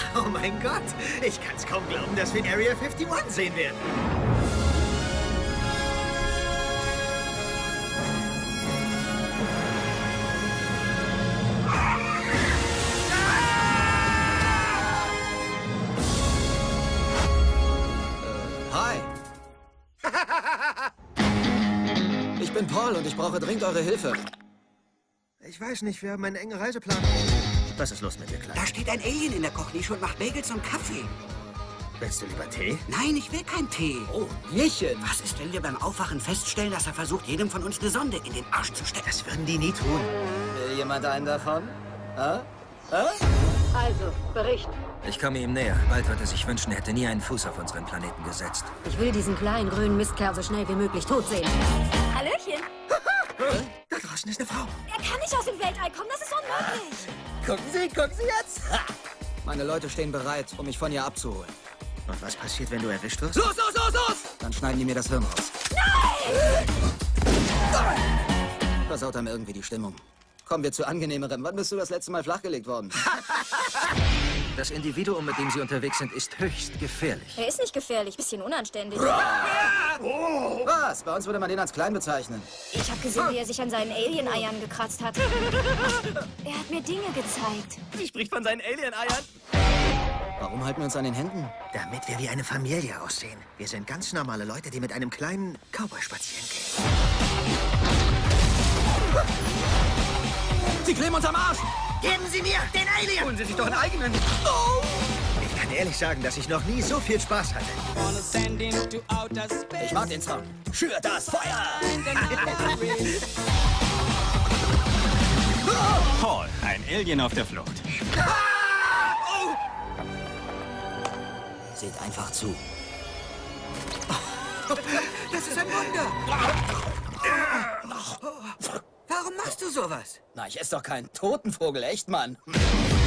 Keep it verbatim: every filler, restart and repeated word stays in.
Oh mein Gott, ich kann's kaum glauben, dass wir in Area einundfünfzig sehen werden. Hi. Ich bin Paul und ich brauche dringend eure Hilfe. Ich weiß nicht, wir haben einen engen Reiseplan. Was ist los mit dir, Klein? Da steht ein Alien in der Kochnische und macht Bagels und Kaffee. Willst du lieber Tee? Nein, ich will keinen Tee. Oh, Bierchen. Was ist, wenn wir beim Aufwachen feststellen, dass er versucht, jedem von uns eine Sonde in den Arsch zu stecken? Das würden die nie tun. Will jemand einen davon? Hä? Hä? Also, Bericht. Ich komme ihm näher. Bald wird er sich wünschen, er hätte nie einen Fuß auf unseren Planeten gesetzt. Ich will diesen kleinen grünen Mistkerl so schnell wie möglich tot sehen. Hallöchen. Da draußen ist eine Frau. Er kann nicht aus dem Weltall kommen, das ist unmöglich. Gucken Sie, gucken Sie jetzt. Ha! Meine Leute stehen bereit, um mich von ihr abzuholen. Und was passiert, wenn du erwischt wirst? Los, los, los, los! Dann schneiden die mir das Hirn raus. Nein! Versaut einem irgendwie die Stimmung. Kommen wir zu angenehmerem. Wann bist du das letzte Mal flachgelegt worden? Das Individuum, mit dem Sie unterwegs sind, ist höchst gefährlich. Er ist nicht gefährlich, bisschen unanständig. Was? Bei uns würde man den als klein bezeichnen. Ich habe gesehen, wie er sich an seinen Alien-Eiern gekratzt hat. Er hat mir Dinge gezeigt. Sie spricht von seinen Alien-Eiern. Warum halten wir uns an den Händen? Damit wir wie eine Familie aussehen. Wir sind ganz normale Leute, die mit einem kleinen Cowboy spazieren gehen. Sie kleben uns am Arsch! Geben Sie mir den Alien! Holen Sie sich doch einen eigenen! Oh! Ich kann ehrlich sagen, dass ich noch nie so viel Spaß hatte. Ich mag den Song. Schürt das Feuer! Paul, ein Alien auf der Flucht. Seht einfach zu. Das ist ein Wunder. Warum machst du sowas? Na, ich esse doch keinen toten Vogel, echt, Mann.